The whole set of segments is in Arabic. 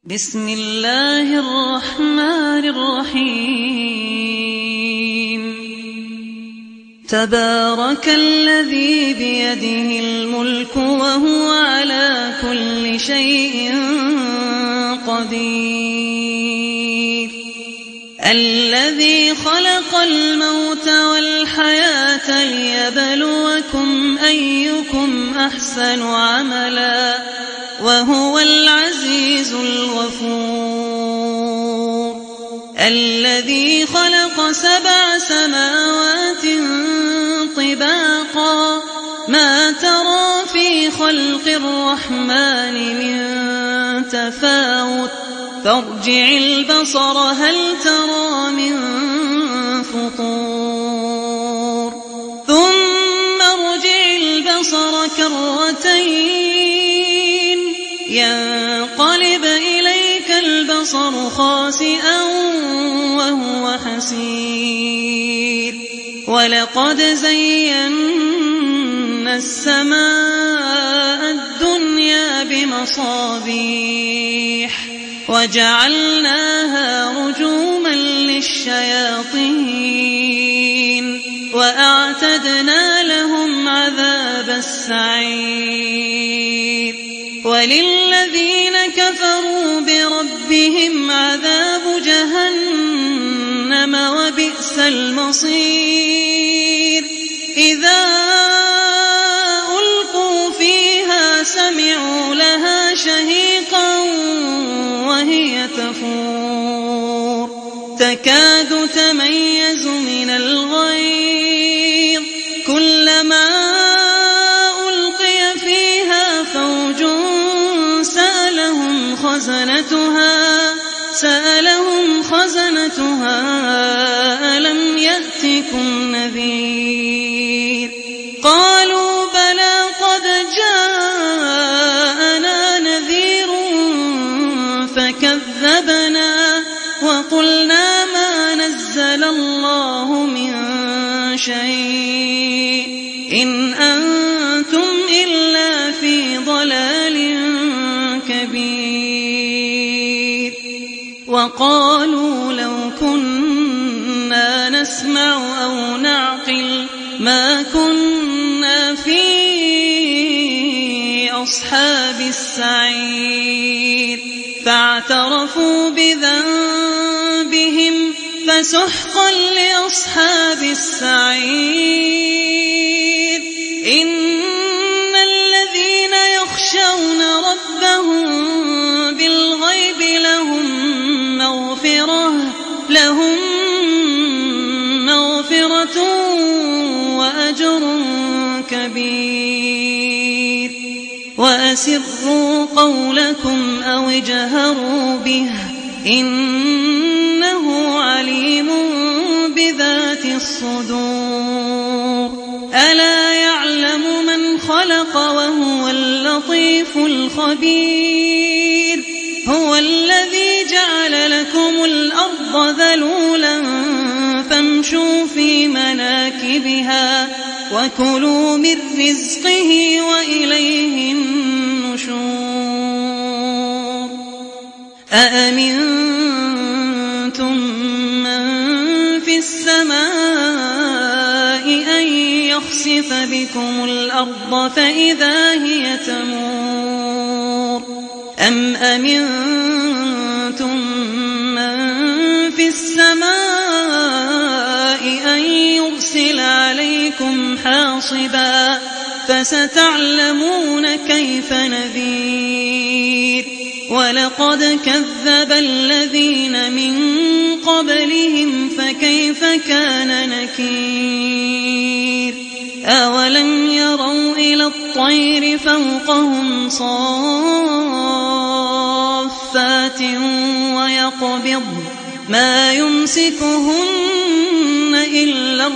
بسم الله الرحمن الرحيم تبارك الذي بيده الملك وهو على كل شيء قدير الذي خلق الموت والحياة ليبلوكم أيكم أحسن عملا وهو العزيز الغفور الذي خلق 7 سماوات طباقا ما ترى في خلق الرحمن من تفاوت فارجع البصر هل ترى من فطور ثم ارجع البصر كرتين ينقلب إليك البصر خاسئا وهو حسير ولقد زينا السماء الدنيا بمصابيح وجعلناها رجوما للشياطين وأعتدنا لهم عذاب السعير وللذين كفروا بربهم عذاب جهنم وبئس المصير إذا ألقوا فيها سمعوا لها شهيقا وهي تفور تكاد تميز من الغيظ كلما ألقي فيها فوج سألهم خزنتها ألم يأتكم نذير قالوا بلى قد جاءنا نذير فكذبنا وقلنا ما نزل الله من شيء إن أنتم إلا في ضلال كبير وقالوا لو كنا نسمع أو نعقل ما كنا في أصحاب السعير فاعترفوا بذنبهم فسحقا لأصحاب السعير إن الذين يخشون ربهم بالغيب لهم مغفرة وأجر كبير وأسروا قولكم أو اجهروا به إنه عليم بذات الصدور ألا يعلم من خلق وهو اللطيف الخبير هو الذي جعل لكم الأرض ذلولا فامشوا في مناكبها وكلوا من رزقه وإليه النشور أأمنتم من في السماء أن يخسف بكم الأرض فإذا هي تمور أم أمنتم من في السماء أن يرسل عليكم حاصبا فستعلمون كيف نذير ولقد كذب الذين من قبلهم فكيف كان نكير أولم يروا إلى الطير فوقهم صافات ويقبض ما يمسكهن إلا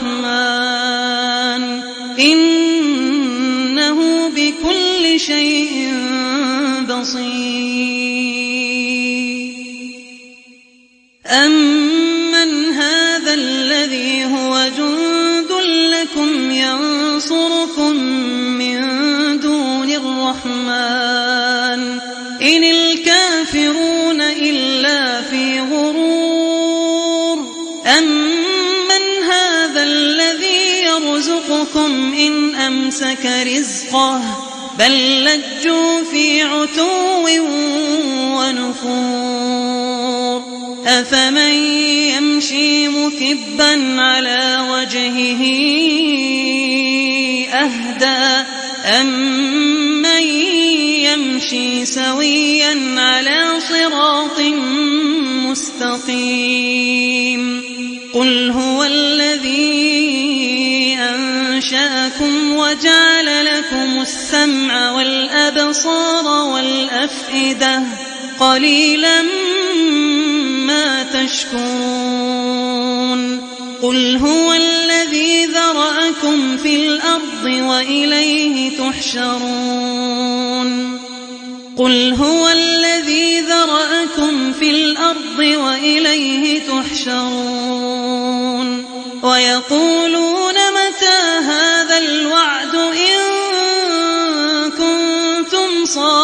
الرحمن إنه بكل شيء بصير أمن هذا الذي هو جند لكم ينصركم من دون الرحمن إن الكافرون الكافرون إلا في غرور أمن هذا الذي يرزقكم إن أمسك رزقه بل لجوا في عتو ونفور أفمن يمشي مكبا على وجهه أهدى أمن يمشي سويا على صراط مستقيم قل هو الذي أنشأكم وجعل لكم السمع والأبصار والأفئدة قليلا ما تشكرون قل هو الذي ذرأكم في الأرض وإليه تحشرون قل هو الذي ذرأكم في الأرض وإليه تحشرون ويقولون متى هذا الوعد إن كنتم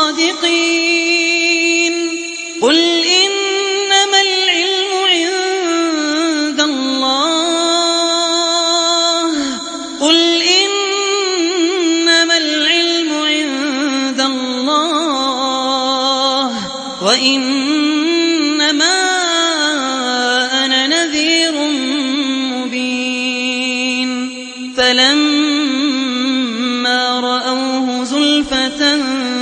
صادقين قل إنما العلم عند الله قل إنما العلم عند الله وإنما أنا نذير مبين فلما رأوه زلفة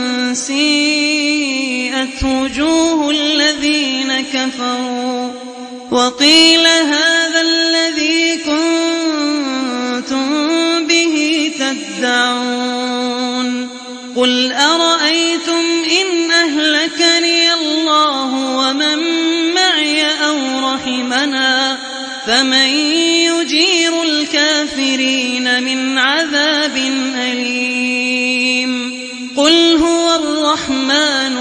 سيئت وجوه الذين كفروا وقيل هذا الذي كنتم به تدعون قل أرأيتم إن أهلكني الله ومن معي أو رحمنا فمن يجير الكافرين من عذاب أليم قل هو الرحمن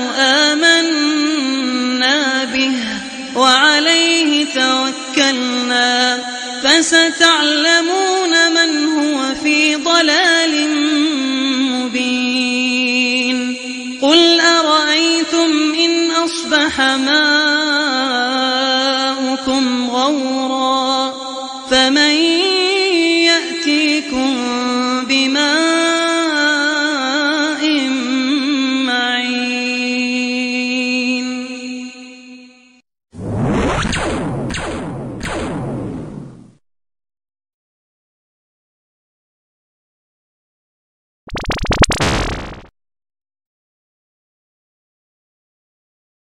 آمنا به وعليه توكلنا فستعلمون من هو في ضلال مبين قل أرأيتم إن أصبح ماؤكم غورا فمن